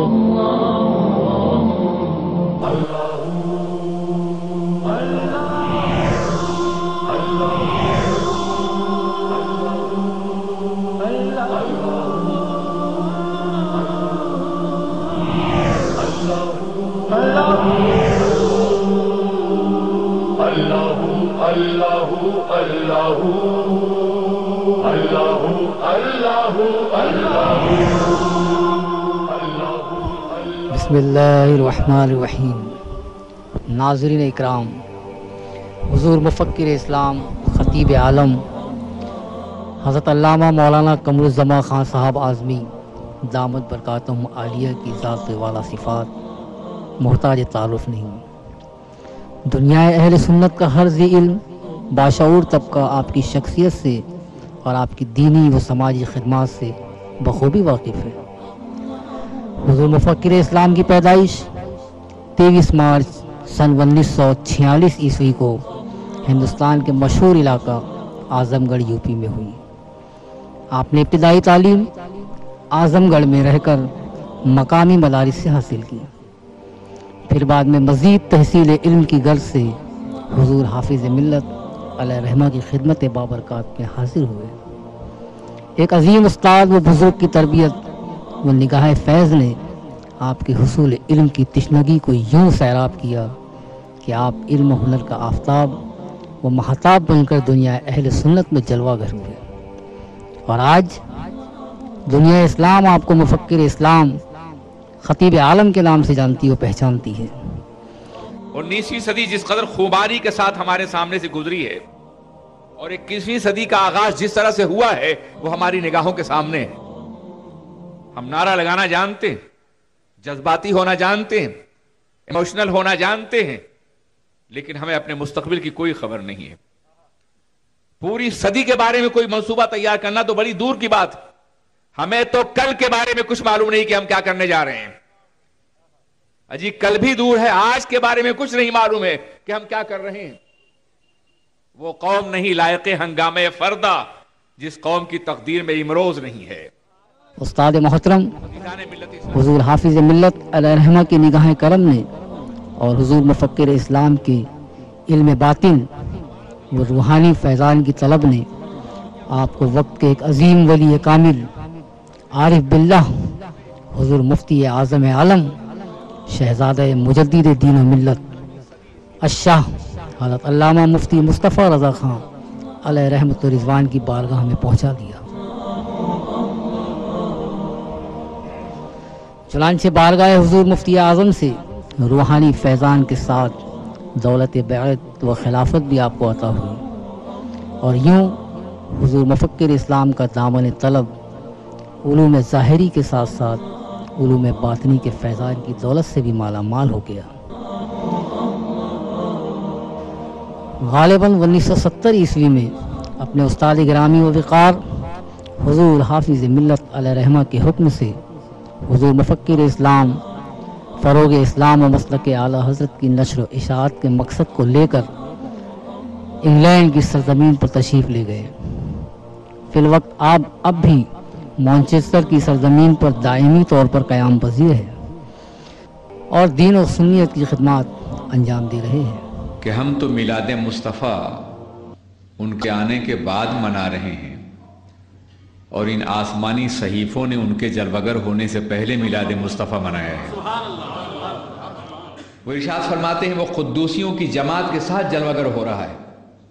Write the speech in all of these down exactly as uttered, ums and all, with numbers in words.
بسم اللہ الرحمن الرحیم۔ ناظرین اکرام، حضور مفکر اسلام خطیب عالم حضرت علامہ مولانا قمر الزمان خان صاحب اعظمی دامت برکاتہم عالیہ کی ذات والا صفات محتاج تعارف نہیں۔ دنیا اہل سنت کا ہر ذی علم باشعور طبقہ آپ کی شخصیت سے اور آپ کی دینی و سماجی خدمات سے بخوبی واقف ہے۔ حضور مفکر اسلام کی پیدائش تیئیس مارچ سن انیس سو چھیالیس عیسوی کو ہندوستان کے مشہور علاقہ اعظم گڑھ یو پی میں ہوئی۔ آپ نے ابتدائی تعلیم اعظم گڑھ میں رہ کر مقامی مدارس سے حاصل کی، پھر بعد میں مزید تحصیل علم کی غرض سے حضور حافظ ملت علیہ رحمہ کی خدمت بابرکات میں حاضر ہوئے۔ ایک عظیم استاد و بزرگ کی تربیت و نگاہ فیض نے آپ کے حصول علم کی تشنگی کو یوں سیراب کیا کہ آپ علم و ہنر کا آفتاب و مہتاب بن کر دنیا اہل سنت میں جلوہ گر ہوئے، اور آج دنیا اسلام آپ کو مفکر اسلام خطیب عالم کے نام سے جانتی و پہچانتی ہے۔ انیسویں صدی جس قدر خوباری کے ساتھ ہمارے سامنے سے گزری ہے اور اکیسویں صدی کا آغاز جس طرح سے ہوا ہے وہ ہماری نگاہوں کے سامنے ہے۔ ہم نعرہ لگانا جانتے ہیں، جذباتی ہونا جانتے ہیں، ایموشنل ہونا جانتے ہیں، لیکن ہمیں اپنے مستقبل کی کوئی خبر نہیں ہے۔ پوری صدی کے بارے میں کوئی منصوبہ تیار کرنا تو بڑی دور کی بات ہے۔ ہمیں تو کل کے بارے میں کچھ معلوم نہیں کہ ہم کیا کرنے جا رہے ہیں۔ اجی کل بھی دور ہے، آج کے بارے میں کچھ نہیں معلوم ہے کہ ہم کیا کر رہے ہیں۔ وہ قوم نہیں لائق ہنگامے فردا جس قوم کی تقدیر میں امروز نہیں ہے۔ استاد محترم حضور حافظ ملت علیہ رحمہ کی نگاہ کرم نے اور حضور مفکر اسلام کے علم باطن و روحانی فیضان کی طلب نے آپ کو وقت کے ایک عظیم ولی کامل عارف باللہ حضور مفتی اعظم عالم شہزادہ مجدد دین و ملت الشاہ حضرت علامہ مفتی مصطفیٰ رضا خان علیہ رحمت و رضوان کی بارگاہ میں پہنچا دیا۔ چنانچہ بارگاہ حضور مفتی اعظم سے روحانی فیضان کے ساتھ دولت بیعت و خلافت بھی آپ کو عطا ہوئی، اور یوں حضور مفکر اسلام کا دامن طلب علوم ظاہری کے ساتھ ساتھ علوم باطنی کے فیضان کی دولت سے بھی مالا مال ہو گیا۔ غالباً انیس سو ستر عیسوی میں اپنے استاد گرامی و وقار حضور حافظ ملت علیہ رحمہ کے حکم سے حضور مفکر اسلام فروغ اسلام و مسلک اعلیٰ حضرت کی نشر و اشاعت کے مقصد کو لے کر انگلینڈ کی سرزمین پر تشریف لے گئے۔ فی الوقت آپ اب بھی مانچسٹر کی سرزمین پر دائمی طور پر قیام پذیر ہے اور دین و سنیت کی خدمات انجام دے رہے ہیں۔ کہ ہم تو میلاد مصطفیٰ ان کے آنے کے بعد منا رہے ہیں، اور ان آسمانی صحیفوں نے ان کے جلوگر ہونے سے پہلے میلاد مصطفیٰ منایا ہے۔ وہ ارشاد فرماتے ہیں وہ قدوسیوں کی جماعت کے ساتھ جلوگر ہو رہا ہے،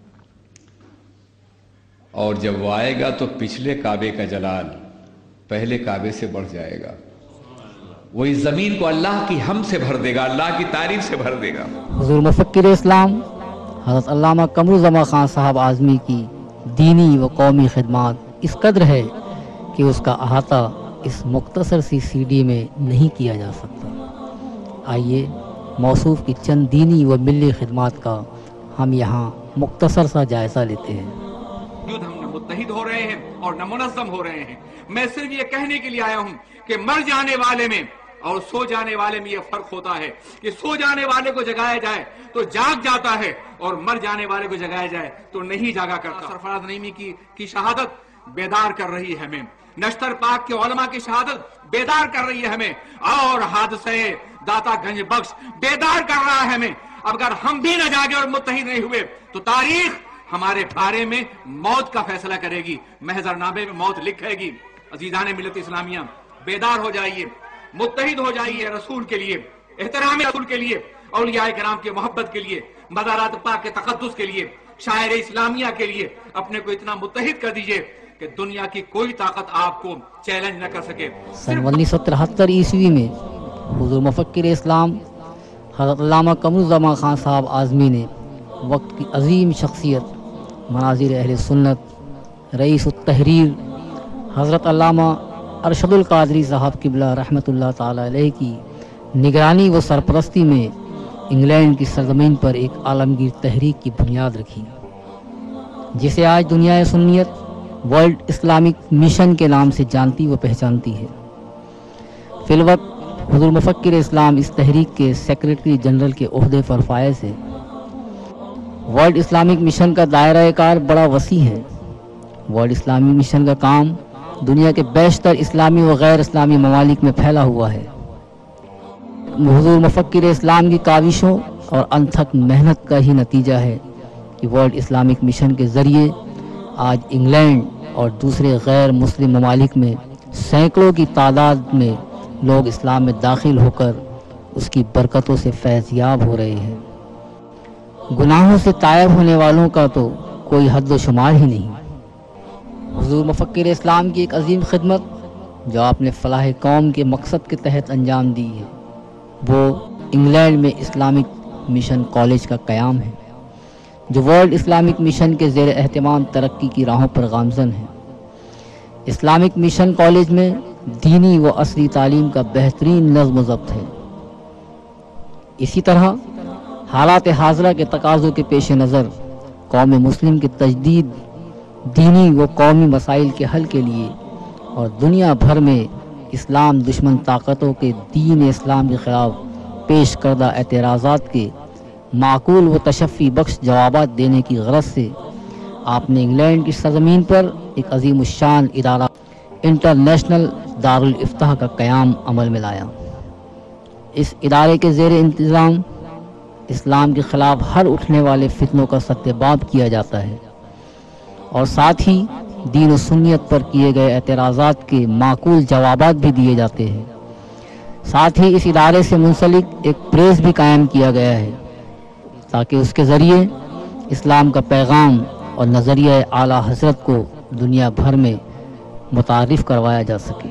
اور جب وہ آئے گا تو پچھلے کعبے کا جلال پہلے کعبے سے بڑھ جائے گا۔ وہ اس زمین کو اللہ کی حمد سے بھر دے گا، اللہ کی تعریف سے بھر دے گا۔ حضور مفکر اسلام حضرت علامہ قمر الزمان خان صاحب اعظمی کی دینی و قومی خدمات اس قدر ہے کہ اس کا احاطہ اس مختصر سی سی ڈی میں نہیں کیا جا سکتا۔ آئیے موصوف کی چند دینی و ملی خدمات کا ہم یہاں مختصر سا جائزہ لیتے ہیں۔ ہم نہ متحد ہو رہے ہیں اور نہ منظم ہو رہے ہیں۔ میں صرف یہ کہنے کے لیے آیا ہوں کہ مر جانے والے میں اور سو جانے والے میں یہ فرق ہوتا ہے کہ سو جانے والے کو جگایا جائے تو جاگ جاتا ہے، اور مر جانے والے کو جگایا جائے تو نہیں جاگا کرتا۔ سرفراز نعیمی کی کی شہادت بیدار کر رہی ہے ہمیں۔ نشتر پاک کے علماء کی شہادت بیدار کر رہی ہے ہمیں، اور حادثہ داتا گنج بخش بیدار کر رہا ہے ہمیں۔ اگر ہم بھی نہ جاگے اور متحد نہیں ہوئے تو تاریخ ہمارے بارے میں موت کا فیصلہ کرے گی، محضرنامے میں موت لکھے گی۔ عزیزان ملت اسلامیہ، بیدار ہو جائیے، متحد ہو جائیے رسول کے لیے، احترام رسول کے لیے، اولیاء کرام کی محبت کے لیے، مزارات پاک کے تقدس کے لیے، شاعر اسلامیہ کے لیے اپنے کو اتنا متحد کر دیجئے کہ دنیا کی کوئی طاقت آپ کو چیلنج نہ کر سکے۔ سن انیس سو ترہتر عیسوی میں حضور مفکر اسلام حضرت علامہ قمر الزمان خان صاحب اعظمی نے وقت کی عظیم شخصیت مناظر اہل سنت رئیس التحریر حضرت علامہ ارشد القادری صاحب قبلہ رحمۃ اللہ تعالی علیہ کی نگرانی و سرپرستی میں انگلینڈ کی سرزمین پر ایک عالمگیر تحریک کی بنیاد رکھی، جسے آج دنیا سنیت ورلڈ اسلامک مشن کے نام سے جانتی و پہچانتی ہے۔ فی الوقت حضور مفکر اسلام اس تحریک کے سیکریٹری جنرل کے عہدے پر فائز ہے۔ ورلڈ اسلامک مشن کا دائرہ کار بڑا وسیع ہے۔ ورلڈ اسلامک مشن کا کام دنیا کے بیشتر اسلامی و غیر اسلامی ممالک میں پھیلا ہوا ہے۔ حضور مفکر اسلام کی کاوشوں اور انتھک محنت کا ہی نتیجہ ہے کہ ورلڈ اسلامک مشن کے ذریعے آج انگلینڈ اور دوسرے غیر مسلم ممالک میں سینکڑوں کی تعداد میں لوگ اسلام میں داخل ہو کر اس کی برکتوں سے فیض یاب ہو رہے ہیں۔ گناہوں سے تائب ہونے والوں کا تو کوئی حد و شمار ہی نہیں۔ حضور مفکر اسلام کی ایک عظیم خدمت جو آپ نے فلاح قوم کے مقصد کے تحت انجام دی ہے، وہ انگلینڈ میں اسلامک مشن کالج کا قیام ہے، جو ورلڈ اسلامک مشن کے زیر اہتمام ترقی کی راہوں پر گامزن ہے۔ اسلامک مشن کالج میں دینی و عصری تعلیم کا بہترین نظم و ضبط ہے۔ اسی طرح حالات حاضرہ کے تقاضوں کے پیش نظر قوم مسلم کے تجدید، دینی و قومی مسائل کے حل کے لیے اور دنیا بھر میں اسلام دشمن طاقتوں کے دین اسلام کے خلاف پیش کردہ اعتراضات کے معقول و تشفی بخش جوابات دینے کی غرض سے آپ نے انگلینڈ کی سرزمین پر ایک عظیم الشان ادارہ انٹرنیشنل دارالفتاح کا قیام عمل میں لایا۔ اس ادارے کے زیر انتظام اسلام کے خلاف ہر اٹھنے والے فتنوں کا ستباب کیا جاتا ہے، اور ساتھ ہی دین و سنیت پر کیے گئے اعتراضات کے معقول جوابات بھی دیے جاتے ہیں۔ ساتھ ہی اس ادارے سے منسلک ایک پریس بھی قائم کیا گیا ہے تاکہ اس کے ذریعے اسلام کا پیغام اور نظریہ اعلیٰ حضرت کو دنیا بھر میں متعارف کروایا جا سکے۔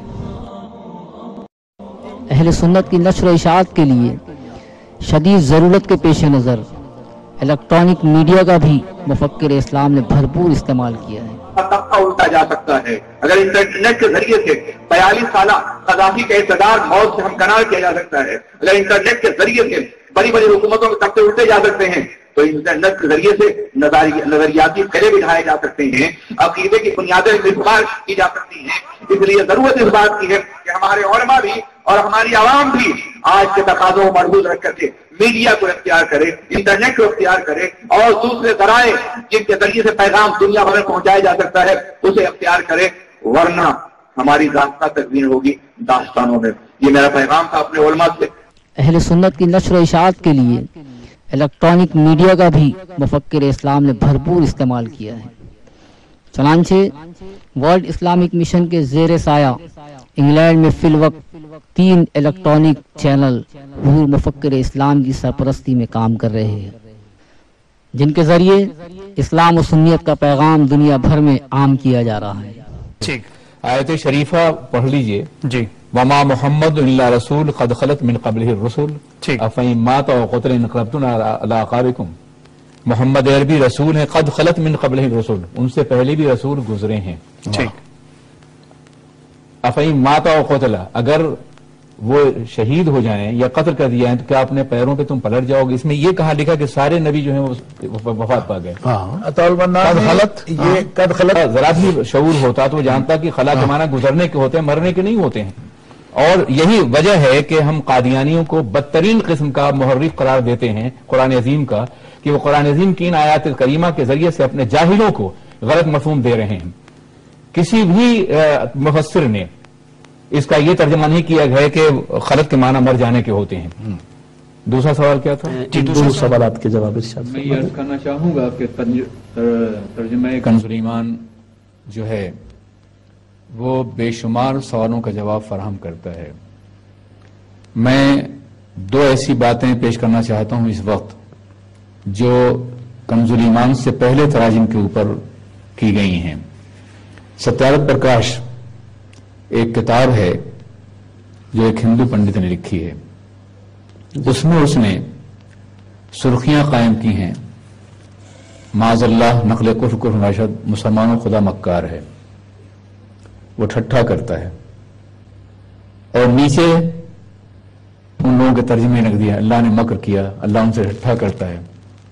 اہل سنت کی نشر و اشاعت کے لیے شدید ضرورت کے پیش نظر الیکٹرانک میڈیا کا بھی مفکر اسلام نے بھرپور استعمال کیا ہے۔ طبقہ الٹا جا سکتا ہے اگر انٹرنیٹ کے ذریعے سے بیالیس سالہ قذافی کا اقتدار موت سے ہمکنار کیا جا سکتا ہے، اگر انٹرنیٹ کے ذریعے سے بڑی بڑی حکومتوں کے طبقے الٹے جا سکتے ہیں، تو انٹرنیٹ کے ذریعے سے نظریاتی قلعے بٹھائے جا سکتے ہیں، عقیدے کی بنیادیں استوار کی جا سکتی ہیں۔ اس لیے ضرورت اس بات کی ہے کہ ہمارے علماء بھی اور ہماری عوام بھی آج کے تقاضوں کو مربوط رکھ کر کے میڈیا کو اختیار کرے، انٹرنیٹ کو اختیار کرے، اور دوسرے ذرائع جن کے ذریعے سے پیغام دنیا بھر میں پہنچایا جا سکتا ہے اسے اختیار کرے، ورنہ ہماری داستان تکوین ہوگی داستانوں میں۔ یہ میرا پیغام تھا اپنے علماء سے۔ اہل سنت کی نشر و اشاعت کے لیے الیکٹرانک میڈیا کا بھی مفکر اسلام نے بھرپور استعمال کیا ہے۔ چنانچہ ورلڈ اسلامک مشن کے زیر سایہ انگلینڈ میں فی الوقت تین الیکٹرانک چینل حضور مفکر اسلام کی سرپرستی میں کام کر رہے ہیں، جن کے ذریعے اسلام و سنیت کا پیغام دنیا بھر میں عام کیا جا رہا ہے۔ ٹھیک، آیت شریفہ پڑھ لیجئے۔ جی، وما محمد الا رسول قد خلت من قبلہ الرسل ٹھیک۔ افئن مات او قتل انقلبتم علی اعقابکم۔ محمد عربی رسول ہیں، قد خلت من قبلہ الرسل، ان سے پہلے بھی رسول گزرے ہیں۔ ٹھیک، افئن مات او قتل، اگر وہ شہید ہو جائیں یا قتل کر دیا ہے تو کیا اپنے پیروں پہ تم پلٹ جاؤ گے؟ اس میں یہ کہا لکھا کہ سارے نبی جو ہیں وہ وفات پا گئے۔ قد خلت، یہ قد خلت ذرا بھی شعور ہوتا تو وہ جانتا کہ خلا کے معنی گزرنے کے ہوتے ہیں، مرنے کے نہیں ہوتے ہیں۔ اور یہی وجہ ہے کہ ہم قادیانیوں کو بدترین قسم کا محرف قرار دیتے ہیں قرآن عظیم کا، کہ وہ قرآن عظیم کی ان آیات کریمہ کے ذریعے سے اپنے جاہلوں کو غلط مفہوم دے رہے ہیں کسی بھی مفسر نے اس کا یہ ترجمہ نہیں کیا گیا کہ خلط کے معنی مر جانے کے ہوتے ہیں. دوسرا سوال کیا تھا؟ دو سوالات کے جواب ارشاد میں یہ عرض کرنا چاہوں گا کہ ترجمہ کنز ایمان جو ہے وہ بے شمار سوالوں کا جواب فراہم کرتا ہے. میں دو ایسی باتیں پیش کرنا چاہتا ہوں اس وقت جو کنز ایمان سے پہلے تراجم کے اوپر کی گئی ہیں. ستیارتھ پرکاش ایک کتاب ہے جو ایک ہندو پنڈت نے لکھی ہے. اس میں اس نے سرخیاں قائم کی ہیں معاذ اللہ نقل کفر کفر نشد مسلمانوں خدا مکار ہے. وہ ٹھٹھا کرتا ہے اور نیچے ان لوگوں کے ترجمے لکھ دیا اللہ نے مکر کیا, اللہ ان سے ٹھٹھا کرتا ہے.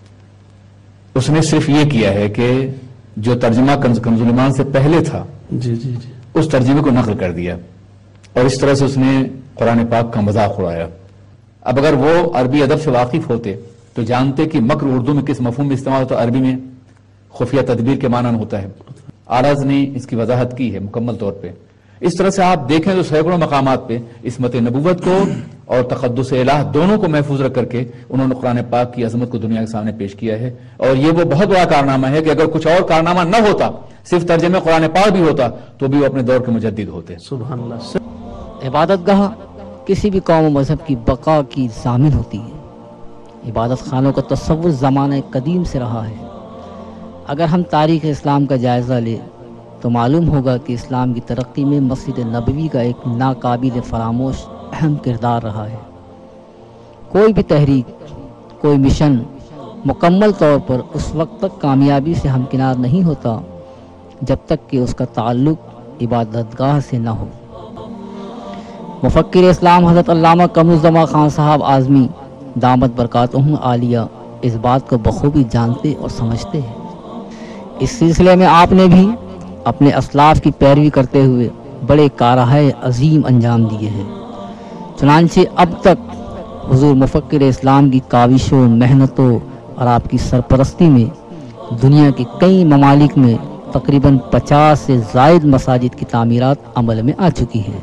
اس نے صرف یہ کیا ہے کہ جو ترجمہ کنز ایمان سے پہلے تھا جی جی جی اس ترجمے کو نقل کر دیا اور اس طرح سے اس نے قرآن پاک کا مذاق اڑایا. اب اگر وہ عربی ادب سے واقف ہوتے تو جانتے کہ مکر اردو میں کس مفہوم میں استعمال ہوتا ہے. عربی میں خفیہ تدبیر کے معنی ہوتا ہے. آراز نے اس کی وضاحت کی ہے مکمل طور پہ. اس طرح سے آپ دیکھیں تو سینکڑوں مقامات پہ عصمت نبوت کو اور تقدس الہ دونوں کو محفوظ رکھ کر کے انہوں نے قرآن پاک کی عظمت کو دنیا کے سامنے پیش کیا ہے. اور یہ وہ بہت بڑا کارنامہ ہے کہ اگر کچھ اور کارنامہ نہ ہوتا, صرف ترجمہ قرآن پاک بھی ہوتا, تو بھی وہ اپنے دور کے مجدد ہوتے. سبحان اللہ. عبادت گاہ کسی بھی قوم و مذہب کی بقا کی ضامن ہوتی ہے. عبادت خانوں کا تصور زمانہ قدیم سے رہا ہے. اگر ہم تاریخ اسلام کا جائزہ لیں تو معلوم ہوگا کہ اسلام کی ترقی میں مسجد نبوی کا ایک ناقابل فراموش اہم کردار رہا ہے. کوئی بھی تحریک, کوئی مشن مکمل طور پر اس وقت تک کامیابی سے ہمکنار نہیں ہوتا جب تک کہ اس کا تعلق عبادت گاہ سے نہ ہو. مفکر اسلام حضرت علامہ قمرالزمان خان صاحب اعظمی دامت برکاتہم عالیہ اس بات کو بخوبی جانتے اور سمجھتے ہیں. اس سلسلے میں آپ نے بھی اپنے اسلاف کی پیروی کرتے ہوئے بڑے کارہائے عظیم انجام دیے ہیں. چنانچہ اب تک حضور مفکر اسلام کی کاوشوں, محنتوں اور آپ کی سرپرستی میں دنیا کے کئی ممالک میں تقریباً پچاس سے زائد مساجد کی تعمیرات عمل میں آ چکی ہیں.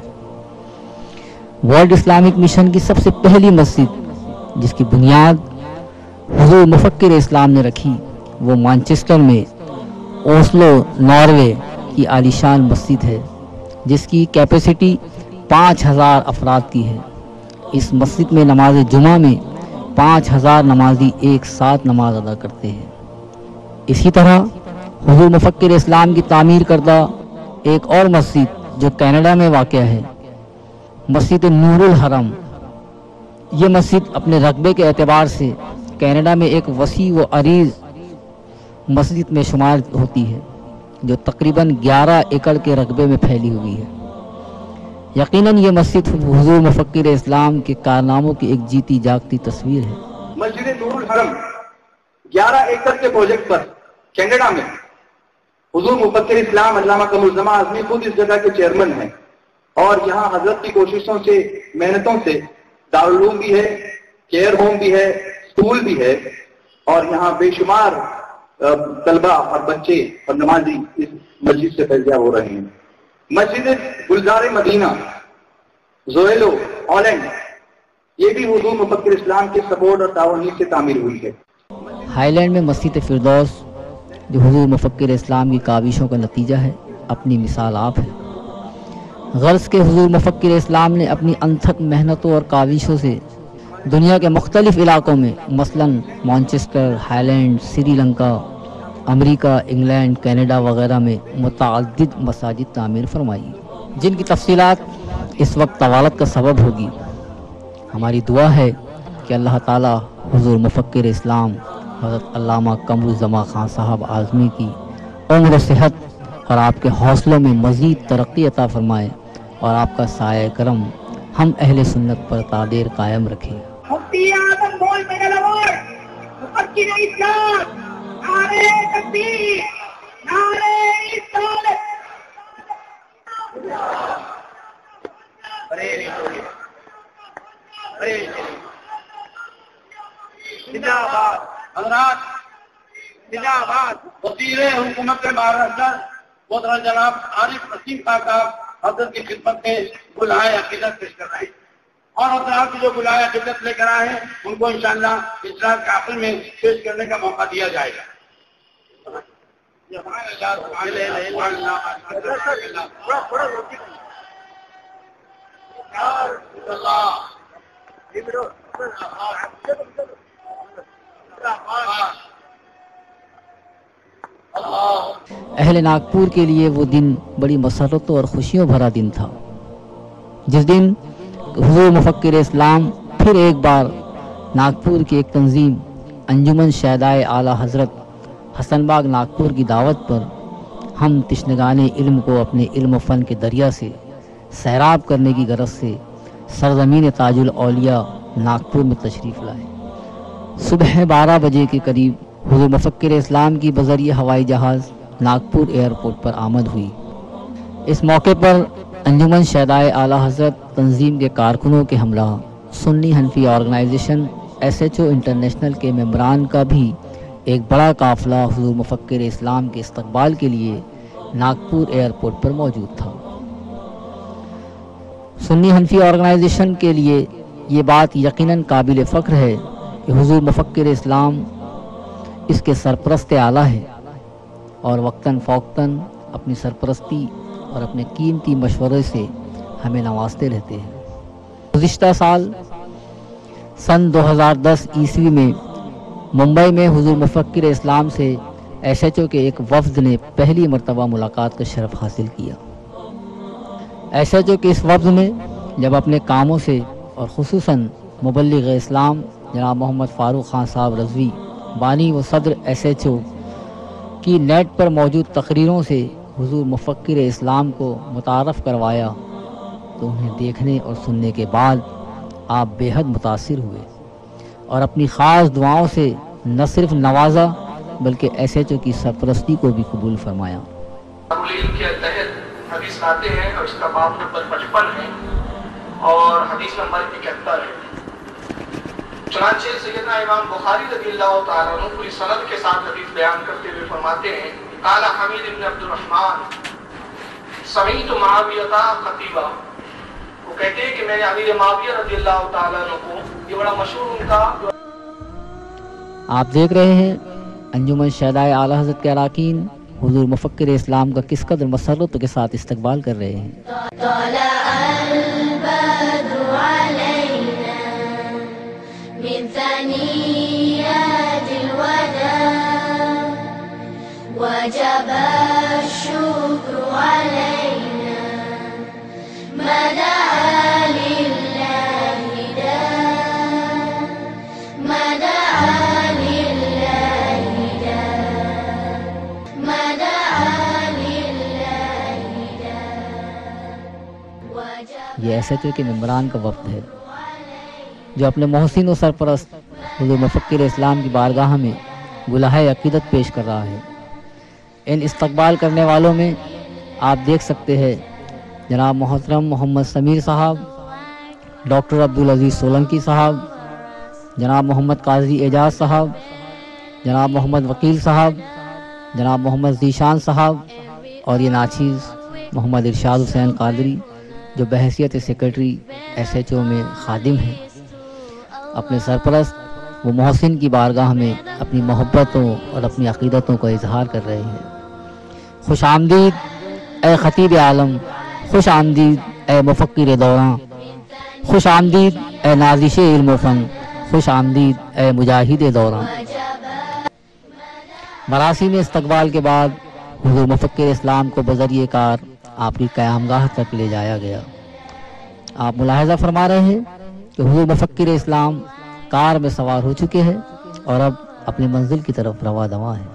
ورلڈ اسلامک مشن کی سب سے پہلی مسجد جس کی بنیاد حضور مفکر اسلام نے رکھی وہ مانچسٹر میں اوسلو ناروے کی عالیشان مسجد ہے جس کی کیپیسٹی پانچ ہزار افراد کی ہے. اس مسجد میں نماز جمعہ میں پانچ ہزار نمازی ایک ساتھ نماز ادا کرتے ہیں. اسی طرح حضور مفکر اسلام کی تعمیر کردہ ایک اور مسجد جو کینیڈا میں واقع ہے, مسجد نور الحرم. یہ مسجد اپنے رقبے کے اعتبار سے کینیڈا میں ایک وسیع و عریض مسجد میں شمار ہوتی ہے جو تقریباً گیارہ ایکڑ کے رقبے میں پھیلی ہوئی ہے. یقیناً یہ مسجد حضور مفکر اسلام کے کارناموں کی ایک جیتی جاگتی تصویر ہے. مسجد نور الحرم گیارہ ایکڑ کے پروجیکٹ پر کینیڈا میں حضور مفکر اسلام علامہ قمرالزمان اعظمی خود اس جگہ کے چیئرمین ہیں اور یہاں حضرت کی کوششوں سے, محنتوں سے دارالعلوم بھی ہے, کیئر ہوم بھی ہے, اسکول بھی ہے اور یہاں بے شمار طلبہ اور بچے اور نمازی اس مسجد سے فیضیاب ہو رہے ہیں. مسجد گلزار مدینہ زویلو ہالینڈ یہ بھی حضور مفکر اسلام کے سپورٹ اور تعاونیت سے تعمیر ہوئی ہے. ہائی لینڈ میں مسجد فردوس جو حضور مفکر اسلام کی کاوشوں کا نتیجہ ہے اپنی مثال آپ ہے. غرض کے حضور مفکر اسلام نے اپنی انتھک محنتوں اور کاوشوں سے دنیا کے مختلف علاقوں میں مثلاً Manchester, Highland, Sri Lanka, امریکہ, انگلینڈ, کینیڈا وغیرہ میں متعدد مساجد تعمیر فرمائی جن کی تفصیلات اس وقت طوالت کا سبب ہوگی. ہماری دعا ہے کہ اللہ تعالی حضور مفکر اسلام حضرت علامہ قمرالزمان خان صاحب اعظمی کی عمر و صحت اور آپ کے حوصلوں میں مزید ترقی عطا فرمائے اور آپ کا سایہ کرم ہم اہل سنت پر تا دیر قائم رکھے. مفتی اعظم بول میں نوار مفکر اسلام نعرے تکبیر نعرے رسالت زندہ باد حضرات, زندہ باد. وزیر حکومت مہاراشٹر محترم جناب عارف نسیم صاحب کا حضرت کی خدمت میں بلائے عقیدت پیش کر رہے ہیں، اور حضرات جو بلائے عقیدت لے کر آئے ہیں ان کو انشاءاللہ اجلاس کے آخر میں پیش کرنے کا موقع دیا جائے گا۔ اہل ناگپور کے لیے وہ دن بڑی مسرتوں اور خوشیوں بھرا دن تھا، جس دن حضور مفکر اسلام پھر ایک بار ناگپور کی ایک تنظیم انجمن شہدائے اعلیٰ حضرت حسن باغ ناگپور کی دعوت پر ہم تشنگان علم کو اپنے علم و فن کے دریا سے سیراب کرنے کی غرض سے سرزمین تاج الاولیاء ناگپور میں تشریف لائے۔ صبح بارہ بجے کے قریب حضور مفکر اسلام کی بذریعہ ہوائی جہاز ناگپور ایئرپورٹ پر آمد ہوئی۔ اس موقع پر انجمن شہدائے اعلیٰ حضرت تنظیم کے کارکنوں کے ہمراہ سنی حنفی organization S H O international کے ممبران کا بھی ایک بڑا قافلہ حضور مفکر اسلام کے استقبال کے لیے ناگپور ایئرپورٹ پر موجود تھا۔ سنی حنفی آرگنائزیشن کے لیے یہ بات یقیناً قابل فخر ہے کہ حضور مفکر اسلام اس کے سرپرست اعلیٰ ہے اور وقتاً فوقتاً اپنی سرپرستی اور اپنے قیمتی مشورے سے ہمیں نوازتے رہتے ہیں۔ گزشتہ سال سن دو ہزار دس عیسوی میں ممبئی میں حضور مفکر اسلام سے ایس ایچ او کے ایک وفد نے پہلی مرتبہ ملاقات کا شرف حاصل کیا۔ ایس ایچ او کے اس وفد نے جب اپنے کاموں سے اور خصوصاً مبلغ اسلام جناب محمد فاروق خان صاحب رضوی بانی و صدر ایس ایچ او کی نیٹ پر موجود تقریروں سے حضور مفکر اسلام کو متعارف کروایا تو انہیں دیکھنے اور سننے کے بعد آپ بے حد متاثر ہوئے اور اپنی خاص دعاؤں سے نہ صرف نوازا بلکہ ایس ایچ او کی سرپرستی کو بھی قبول فرمایا۔ کے تحت حدیث لاتے ہیں اور اس کا باب نمبر پچپن ہے اور حدیث نمبر اکہتر ہے۔ چنانچہ سیدنا امام بخاری رضی اللہ تعالیٰ عنہ پوری سند کے ساتھ حدیث بیان کرتے ہوئے فرماتے ہیں، قال حمید بن عبد الرحمن سمعت معاویہ خطیبہ، وہ کہتے ہیں کہ میں نے امیر معاویہ رضی اللہ تعالیٰ عنہ کو، یہ بڑا مشہور ان کا۔ آپ دیکھ رہے ہیں انجمن شہدائے اعلیٰ حضرت کے اراکین حضور مفکر اسلام کا کس قدر مسرت کے ساتھ استقبال کر رہے ہیں۔ وجب الشكر علينا ما دعا لله داع ما دعا لله داع ما دعا لله داع۔ یہ ایس ایچ او کے ممبران کا وفد ہے جو اپنے محسن و سرپرست حضور مفکر اسلام کی بارگاہ میں گلہائے عقیدت پیش کر رہا ہے۔ ان استقبال کرنے والوں میں آپ دیکھ سکتے ہیں جناب محترم محمد سمیر صاحب، ڈاکٹر عبدالعزیز سولنکی صاحب، جناب محمد قاضی اعجاز صاحب، جناب محمد وکیل صاحب، جناب محمد ذیشان صاحب اور یہ ناچیز محمد ارشاد حسین قادری جو بحیثیت سیکرٹری ایس ایچ او میں خادم ہیں، اپنے سرپرست وہ محسن کی بارگاہ میں اپنی محبتوں اور اپنی عقیدتوں کا اظہار کر رہے ہیں۔ خوش آمدید اے خطیب عالم، خوش آمدید اے مفکر دوراں، خوش آمدید اے نازش علم و فن، خوش آمدید اے مجاہد دوراں۔ مراسم استقبال کے بعد حضور مفکر اسلام کو بذریعہ کار آپ کی قیامگاہ تک لے جایا گیا۔ آپ ملاحظہ فرما رہے ہیں کہ حضور مفکر اسلام کار میں سوار ہو چکے ہیں اور اب اپنی منزل کی طرف رواں دواں ہیں۔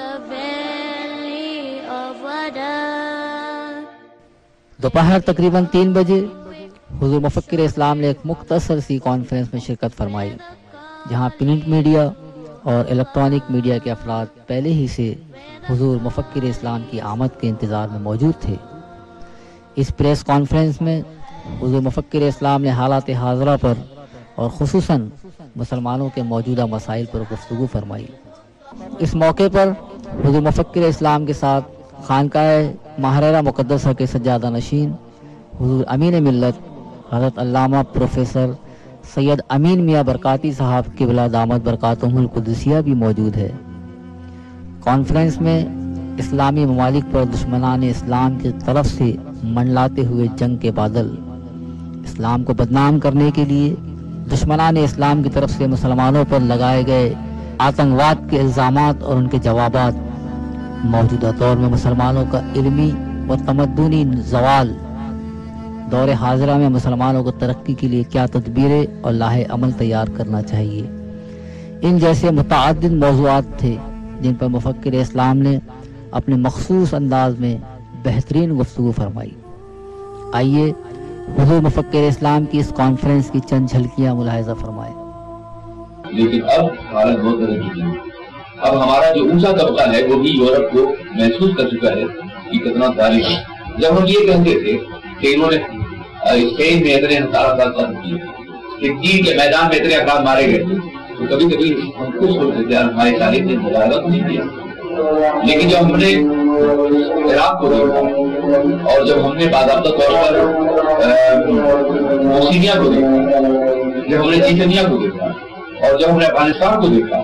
دوپہر تقریباً تین بجے حضور مفکر اسلام نے ایک مختصر سی کانفرنس میں شرکت فرمائی جہاں پرنٹ میڈیا اور الیکٹرانک میڈیا کے افراد پہلے ہی سے حضور مفکر اسلام کی آمد کے انتظار میں موجود تھے۔ اس پریس کانفرنس میں حضور مفکر اسلام نے حالات حاضرہ پر اور خصوصاً مسلمانوں کے موجودہ مسائل پر گفتگو فرمائی۔ اس موقع پر حضور مفکر اسلام کے ساتھ خانقاہ ماہرہ مقدسہ کے سجادہ نشین حضور امین ملت حضرت علامہ پروفیسر سید امین میاں برکاتی صاحب قبلہ دامت برکاتہم القدسیہ بھی موجود ہے۔ کانفرنس میں اسلامی ممالک پر دشمنان اسلام کی طرف سے منڈلاتے ہوئے جنگ کے بادل، اسلام کو بدنام کرنے کے لیے دشمنان اسلام کی طرف سے مسلمانوں پر لگائے گئے آتنکواد کے الزامات اور ان کے جوابات، موجودہ دور میں مسلمانوں کا علمی و تمدنی زوال، دور حاضرہ میں مسلمانوں کو ترقی کے لیے کیا تدبیریں اور لاہ عمل تیار کرنا چاہیے، ان جیسے متعدد موضوعات تھے جن پر مفکر اسلام نے اپنے مخصوص انداز میں بہترین گفتگو فرمائی۔ آئیے حضور مفکر اسلام کی اس کانفرنس کی چند جھلکیاں ملاحظہ فرمائیں۔ لیکن اب حالت بہت بدل چکی ہے۔ اب ہمارا جو اونچا طبقہ ہے وہ بھی یورپ کو محسوس کر چکا ہے کہ کتنا ظالم ہے۔ جب ہم یہ کہتے تھے کہ انہوں نے اسپین میں اتنے ہزارہ سال قتل کیے، کہ چین کے میدان میں اتنے افراد مارے گئے تھے، تو کبھی کبھی ہم خوش ہوتے تھے ہماری تاریخ نے مبالغہ تو نہیں کیا۔ لیکن جب ہم نے عراق کو دیکھا اور جب ہم نے باضابطہ طور پر بوسنیا کو دیکھا، جب ہم نے چیچنیا کو دیکھا اور جب ہم نے افغانستان کو دیکھا،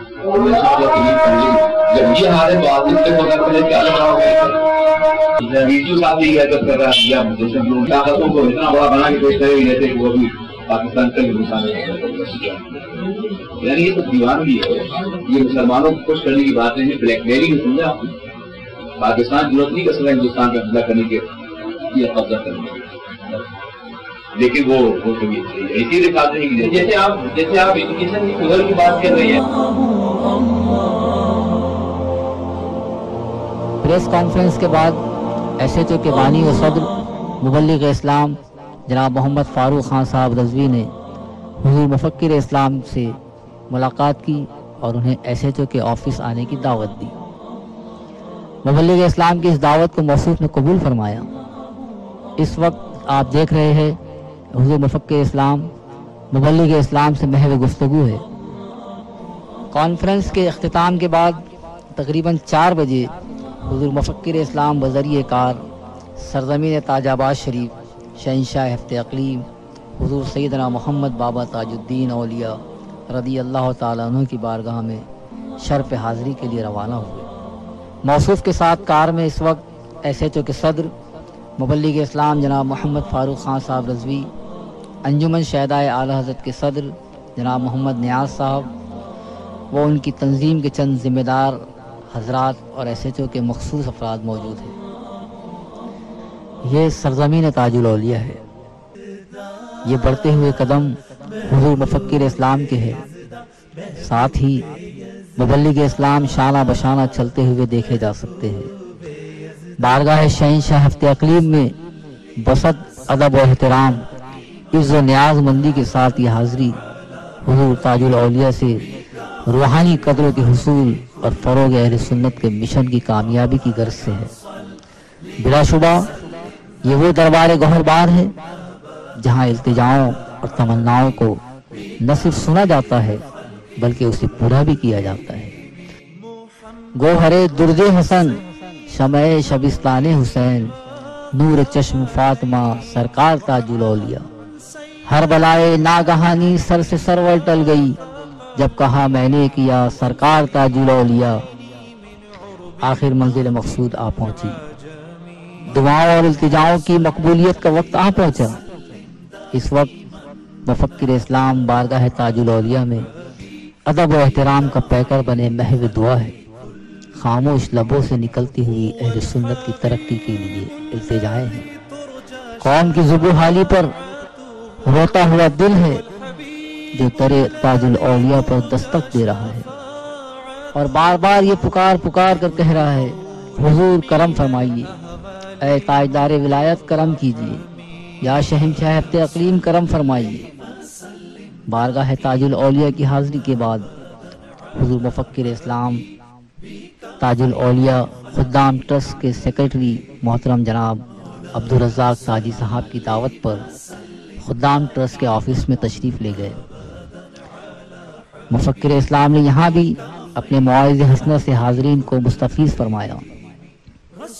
جب یہ حال ہے تو آپ اس سے پتا کریں کیا لگ رہا ہوگا۔ ویڈیو صاحب یہ حرکت کر رہا ہے یا طاقتوں کو اتنا بڑا بنا کے پیش کرے جیسے کہ وہ بھی پاکستان کا ہندوستان ہے، یعنی یہ تو دیوانگی ہے، یہ مسلمانوں کو خوش کرنے کی بات نہیں ہے، بلیک میلنگ نہیں سمجھا آپ نے۔ پاکستان ضرورت نہیں کر سکتا ہندوستان پہ حملہ کرنے کے یا قبضہ کرنے کے، لیکن وہ وہ کبھی ایسی دکھاتے ہیں کہ جیسے آپ جیسے آپ ایجوکیشن کی ادھر کی بات کر رہے ہیں۔ پریس کانفرنس کے بعد ایس ایچ او کے بانی و صدر مبلغ اسلام جناب محمد فاروق خان صاحب رضوی نے حضور مفکر اسلام سے ملاقات کی اور انہیں ایس ایچ او کے آفس آنے کی دعوت دی۔ مبلغ اسلام کی اس دعوت کو موصوف نے قبول فرمایا۔ اس وقت آپ دیکھ رہے ہیں حضور مفکر اسلام مبلغ اسلام سے محو گفتگو ہے۔ کانفرنس کے اختتام کے بعد تقریباً چار بجے حضور مفکر اسلام بذریعہ کار سرزمین تاج آباد شریف شہنشاہ ہفت اقلیم حضور سیدنا محمد بابا تاج الدین اولیاء رضی اللہ تعالیٰ عنہ کی بارگاہ میں شرف حاضری کے لیے روانہ ہوئے۔ موصوف کے ساتھ کار میں اس وقت ایس ایچ او کے صدر مبلغ اسلام جناب محمد فاروق خان صاحب رضوی، انجمن شہدائے اعلیٰ حضرت کے صدر جناب محمد نیاز صاحب، وہ ان کی تنظیم کے چند ذمہ دار حضرات اور ایس ایچ او کے مخصوص افراد موجود ہیں۔ یہ سرزمین تاج الاولیاء ہے۔ یہ بڑھتے ہوئے قدم حضور مفکر اسلام کے ہے، ساتھ ہی مبلغ اسلام شانہ بشانہ چلتے ہوئے دیکھے جا سکتے ہیں۔ بارگاہ شہنشاہ ہفت اقلیم میں بسط ادب و احترام، عز و نیاز مندی کے ساتھ یہ حاضری حضور تاج الاولیاء سے روحانی قدروں کے حصول اور فروغ اہل سنت کے مشن کی کامیابی کی غرض سے ہے۔ بلا شبہ یہ وہ دربار گوہر بار ہے جہاں التجاؤں اور تمناؤں کو نہ صرف سنا جاتا ہے بلکہ اسے پورا بھی کیا جاتا ہے۔ گوہر درد حسن شمع شبستان حسین، نور چشم فاطمہ سرکار تاج الاولیاء، ہر بلائے ناگہانی سر سے سرور ٹل گئی جب کہا میں نے کیا سرکار تاج الاولیاء۔ آخر منزل مقصود آ پہنچی، دعاؤں اور التجاؤں کی مقبولیت کا وقت آ پہنچا۔ اس وقت مفکر اسلام بارگاہ تاج الاولیاء میں ادب و احترام کا پیکر بنے محو دعا ہے۔ خاموش لبوں سے نکلتی ہوئی اہل سنت کی ترقی کے لیے التجائیں ہیں۔ قوم کی ذوب و حالی پر روتا ہوا دل ہے جو ترے تاج الاولیاء پر دستک دے رہا ہے اور بار بار یہ پکار پکار کر کہہ رہا ہے حضور کرم فرمائیے، اے تاجدار ولایت کرم کیجیے، یا شہنشاہ ہفت اقلیم کرم فرمائیے۔ بارگاہ تاج الاولیاء کی حاضری کے بعد حضور مفکر اسلام تاج الاولیاء خدام ٹرسٹ کے سیکرٹری محترم جناب عبدالرزاق تاجی صاحب کی دعوت پر خدام ٹرسٹ کے آفس میں تشریف لے گئے۔ مفکر اسلام نے یہاں بھی اپنے مواعظ حسنہ سے حاضرین کو مستفیض فرمایا۔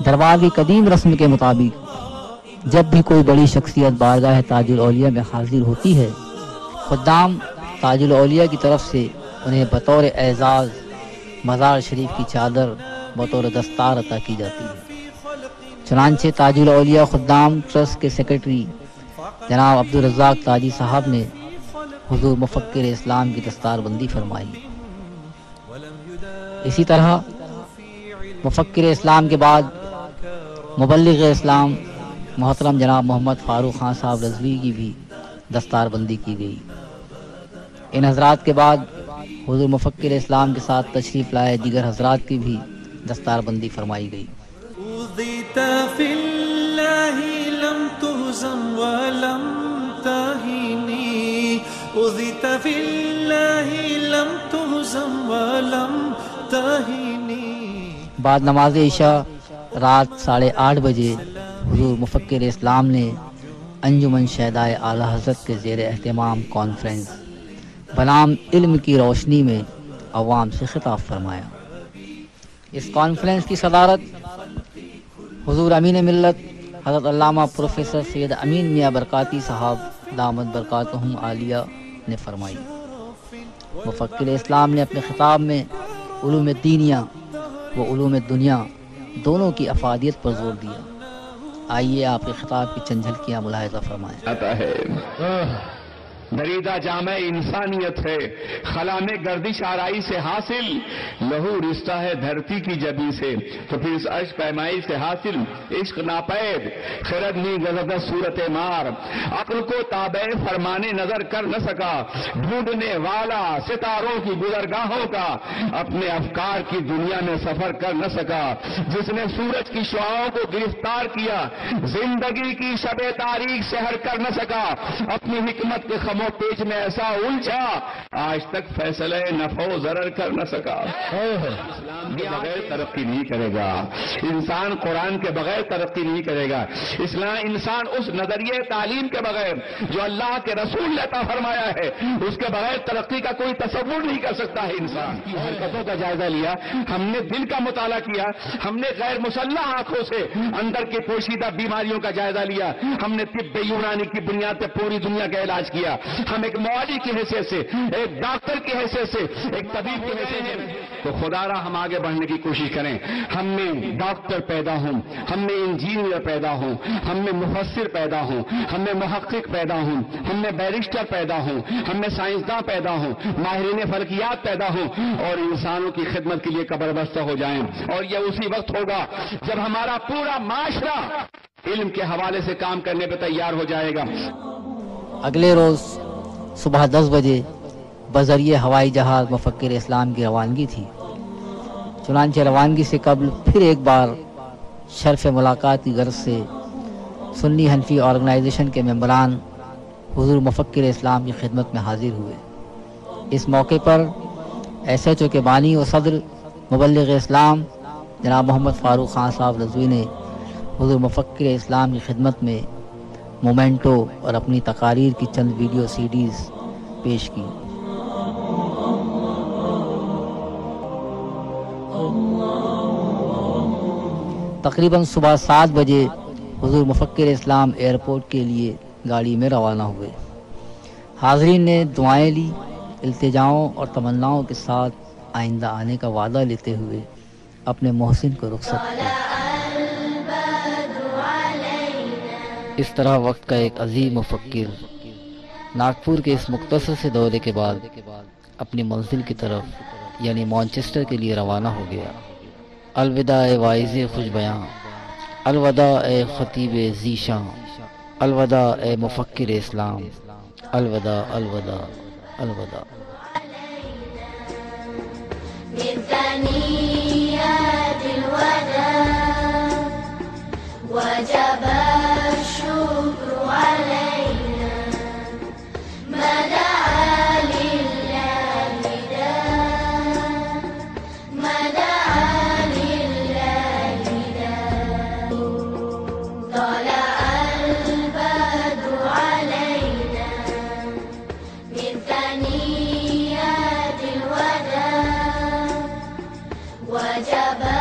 دربار کی قدیم رسم کے مطابق جب بھی کوئی بڑی شخصیت بارگاہ تاج الاولیاء میں حاضر ہوتی ہے، خدام تاج الاولیاء کی طرف سے انہیں بطور اعزاز مزار شریف کی چادر بطور دستار عطا کی جاتی ہے۔ چنانچہ تاج الاولیاء خدام ٹرسٹ کے سیکرٹری جناب عبدالرزاق تاجی صاحب نے حضور مفکر اسلام کی دستار بندی فرمائی۔ اسی طرح مفکر اسلام کے بعد مبلغ اسلام محترم جناب محمد فاروق خان صاحب رضوی کی بھی دستار بندی کی گئی۔ ان حضرات کے بعد حضور مفکر اسلام کے ساتھ تشریف لائے دیگر حضرات کی بھی دستار بندی فرمائی گئی۔ أوذيت في الله لم تهزم ولم تهني أوذيت في الله لم تهزم ولم تهني۔ بعد نماز عشاء رات ساڑھے آٹھ بجے حضور مفکر اسلام نے انجمن شہدائے اعلیٰ حضرت کے زیر اہتمام کانفرنس بنام علم کی روشنی میں عوام سے خطاب فرمایا۔ اس کانفرنس کی صدارت حضور امین ملت حضرت علامہ پروفیسر سید امین میاں برکاتی صاحب دامت برکاتہم عالیہ نے فرمائی۔ مفکر اسلام نے اپنے خطاب میں علوم دینیہ و علوم دنیا دونوں کی افادیت پر زور دیا۔ آئیے آپ کے خطاب کی چند جھلکیاں ملاحظہ فرمائیں۔ آتا ہے دریدہ جامع انسانیت ہے، خلا میں گردش آرائی سے حاصل، لہو رشتہ ہے دھرتی کی جبی سے، تو پھر اس عشق پیمائی سے حاصل عشق ناپید، خرد نہیں گزدہ صورت مار، عقل کو تابع فرمانے نظر کر نہ سکا، ڈھونڈنے والا ستاروں کی گزرگاہوں کا اپنے افکار کی دنیا میں سفر کر نہ سکا، جس نے سورج کی شعاؤں کو گرفتار کیا، زندگی کی شب تاریخ سے ہر کر نہ سکا، اپنی حکمت کے خمو پیچ میں ایسا الجھا آج تک فیصلہ نفع و ضرر کر نہ سکا۔ اسلام کے بغیر ترقی نہیں کرے گا، انسان قرآن کے بغیر ترقی نہیں کرے گا، اسلام انسان اس نظریے تعلیم کے بغیر جو اللہ کے رسول نے عطا فرمایا ہے اس کے بغیر ترقی کا کوئی تصور نہیں کر سکتا ہے۔ انسان کی حرکتوں کا جائزہ لیا، ہم نے دل کا مطالعہ کیا، ہم نے غیر مسلح آنکھوں سے اندر کی پوشیدہ بیماریوں کا جائزہ لیا، ہم نے طب یونانی کی بنیاد پہ پوری دنیا کا علاج کیا، ہم ایک معالج کی حیثیت سے، ایک ڈاکٹر کی حیثیت سے، ایک طبیب کی حیثیت سے، تو خدا را ہم آگے بڑھنے کی کوشش کریں۔ ہم میں ڈاکٹر پیدا ہوں، ہم میں انجینئر پیدا ہوں، ہم میں مفسر پیدا ہوں، ہم میں محقق پیدا ہوں، ہم میں بیرسٹر پیدا ہوں، ہم میں سائنسداں پیدا ہوں، ماہرین فلکیات پیدا ہوں، اور انسانوں کی خدمت کے لیے قبر بستہ ہو جائیں۔ اور یہ اسی وقت ہوگا جب ہمارا پورا معاشرہ علم کے حوالے سے کام کرنے پہ تیار ہو جائے گا۔ اگلے روز صبح دس بجے بذریعہ ہوائی جہاز مفکر اسلام کی روانگی تھی۔ چنانچہ روانگی سے قبل پھر ایک بار شرف ملاقات کی غرض سے سنی حنفی آرگنائزیشن کے ممبران حضور مفکر اسلام کی خدمت میں حاضر ہوئے۔ اس موقع پر ایس ایچ او کے بانی و صدر مبلغ اسلام جناب محمد فاروق خان صاحب رضوی نے حضور مفکر اسلام کی خدمت میں مومنٹو اور اپنی تقاریر کی چند ویڈیو سی ڈیز پیش کی۔ تقریباً صبح سات بجے حضور مفکر اسلام ایئرپورٹ کے لیے گاڑی میں روانہ ہوئے۔ حاضرین نے دعائیں لی، التجاؤں اور تمناؤں کے ساتھ آئندہ آنے کا وعدہ لیتے ہوئے اپنے محسن کو رخصت کیا۔ اس طرح وقت کا ایک عظیم مفکر ناگپور کے اس مختصر سے دورے کے بعد اپنی منزل کی طرف یعنی مانچسٹر کے لیے روانہ ہو گیا۔ الوداع اے واعظ خوش بیاں، الوداع اے خطیب ذیشاں، الوداع اے مفکر اسلام، الوداع الوداع الوداع۔ وجب الشكر علينا ما دعا لله داع ما دعا لله داع طلع البدر علينا من ثنيات الوداع وجب